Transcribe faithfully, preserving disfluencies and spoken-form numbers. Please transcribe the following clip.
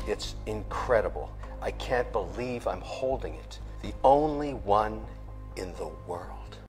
It's incredible. I can't believe I'm holding it. The only one in the world.